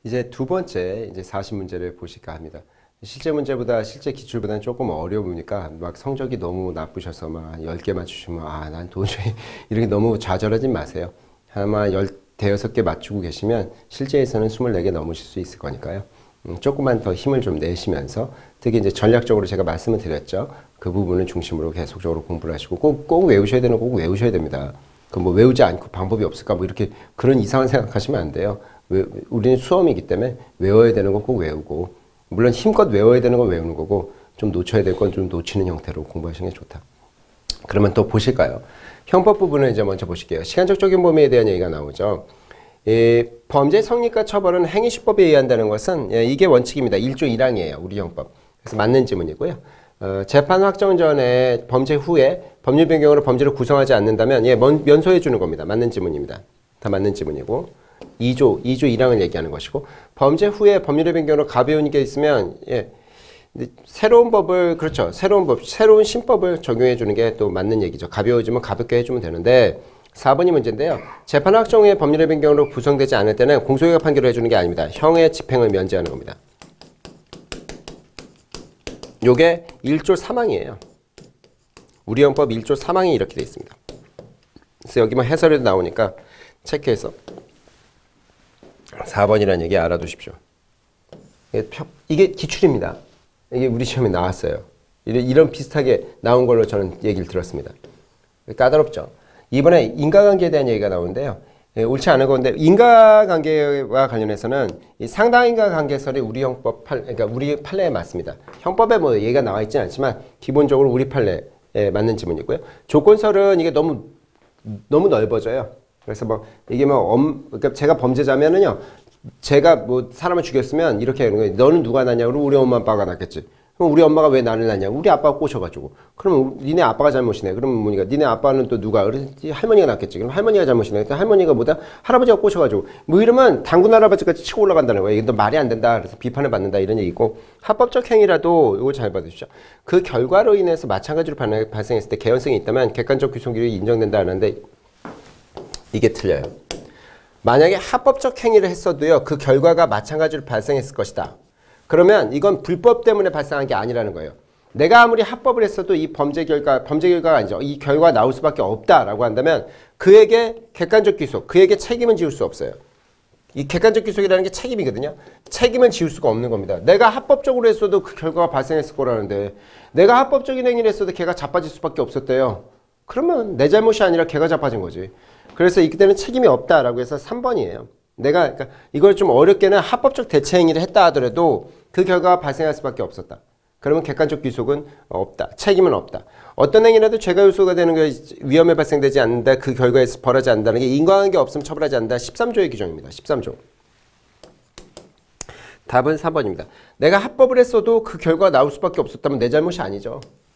이제 두 번째 이제 40문제를 보실까 합니다. 실제 문제보다 실제 기출보다는 조금 어려우니까 막 성적이 너무 나쁘셔서 막 10개 맞추시면 난 도저히 이렇게 너무 좌절하지 마세요. 아마 대여섯 개 맞추고 계시면 실제에서는 24개 넘으실 수 있을 거니까요. 조금만 더 힘을 좀 내시면서 특히 이제 전략적으로 제가 말씀을 드렸죠. 그 부분을 중심으로 계속적으로 공부를 하시고 꼭 외우셔야 되는 거 꼭 외우셔야 됩니다. 그 뭐 외우지 않고 방법이 없을까 뭐 이렇게 그런 이상한 생각하시면 안 돼요. 우리는 수험이기 때문에 외워야 되는 거 꼭 외우고 물론 힘껏 외워야 되는 건 외우는 거고 좀 놓쳐야 될 건 좀 놓치는 형태로 공부하시는 게 좋다. 그러면 또 보실까요? 형법 부분을 이제 먼저 보실게요. 시간적 적용 범위에 대한 얘기가 나오죠. 범죄 성립과 처벌은 행위시법에 의한다는 것은 이게 원칙입니다. 1조 1항이에요. 우리 형법. 그래서 맞는 지문이고요. 재판 확정 전에 범죄 후에 법률 변경으로 범죄를 구성하지 않는다면 면소해 주는 겁니다. 맞는 지문입니다. 다 맞는 지문이고 2조 1항을 얘기하는 것이고 범죄 후에 법률의 변경으로 가벼운 게 있으면 새로운 법을 그렇죠. 새로운 신법을 적용해 주는 게 또 맞는 얘기죠. 가벼워지면 가볍게 해주면 되는데 4번이 문제인데요. 재판 확정 후에 법률의 변경으로 구성되지 않을 때는 공소유예 판결을 해주는 게 아닙니다. 형의 집행을 면제하는 겁니다. 요게 1조 3항이에요. 우리 형법 1조 3항이 이렇게 되어 있습니다. 그래서 여기만 해설에도 나오니까 체크해서 4번이라는 얘기 알아두십시오. 이게 기출입니다. 이게 우리 시험에 나왔어요. 이런 비슷하게 나온 걸로 저는 얘기를 들었습니다. 까다롭죠. 이번에 인과관계에 대한 얘기가 나오는데요. 옳지 않은 건데 인과관계와 관련해서는 이 상당인과관계설이 우리 형법 그러니까 우리 판례에 맞습니다. 형법에 뭐 얘기가 나와 있지는 않지만 기본적으로 우리 판례에 맞는 지문이고요. 조건설은 이게 너무 넓어져요. 그래서 뭐 이게 그러니까 제가 범죄자면은요. 제가 뭐 사람을 죽였으면 이렇게 하는 거예요. 너는 누가 낳냐고 우리 엄마 아빠가 낳겠지. 그럼 우리 엄마가 왜 나를 낳냐? 우리 아빠가 꼬셔가지고. 그러면 니네 아빠가 잘못이네. 그러면 뭐니까 니네 아빠는 또 누가? 그랬지 할머니가 낳겠지. 그럼 할머니가 잘못이네. 할머니가 뭐다? 할아버지가 꼬셔가지고. 뭐 이러면 당군 할아버지까지 치고 올라간다는 거예요. 이게 너 말이 안 된다. 그래서 비판을 받는다 이런 얘기고 합법적 행위라도 이거 잘 받으십시오. 그 결과로 인해서 마찬가지로 발생했을 때 개연성이 있다면 객관적 규속률이 인정된다 하는데 이게 틀려요. 만약에 합법적 행위를 했어도요. 그 결과가 마찬가지로 발생했을 것이다. 그러면 이건 불법 때문에 발생한 게 아니라는 거예요. 내가 아무리 합법을 했어도 이 범죄 결과가 아니죠. 이 결과가 나올 수밖에 없다라고 한다면 그에게 객관적 귀속, 그에게 책임은 지울 수 없어요. 이 객관적 귀속이라는 게 책임이거든요. 책임은 지울 수가 없는 겁니다. 내가 합법적으로 했어도 그 결과가 발생했을 거라는데 내가 합법적인 행위를 했어도 걔가 자빠질 수밖에 없었대요. 그러면 내 잘못이 아니라 걔가 자빠진 거지. 그래서 이때는 책임이 없다라고 해서 3번이에요. 그러니까 이걸 좀 어렵게는 합법적 대체 행위를 했다 하더라도 그 결과가 발생할 수밖에 없었다. 그러면 객관적 귀속은 없다. 책임은 없다. 어떤 행위라도 죄가 요소가 되는 게 위험에 발생되지 않는다. 그 결과에서 벌어지지 않는다는 게 인과관계 없으면 처벌하지 않는다. 13조의 규정입니다. 13조. 답은 3번입니다. 내가 합법을 했어도 그 결과가 나올 수밖에 없었다면 내 잘못이 아니죠.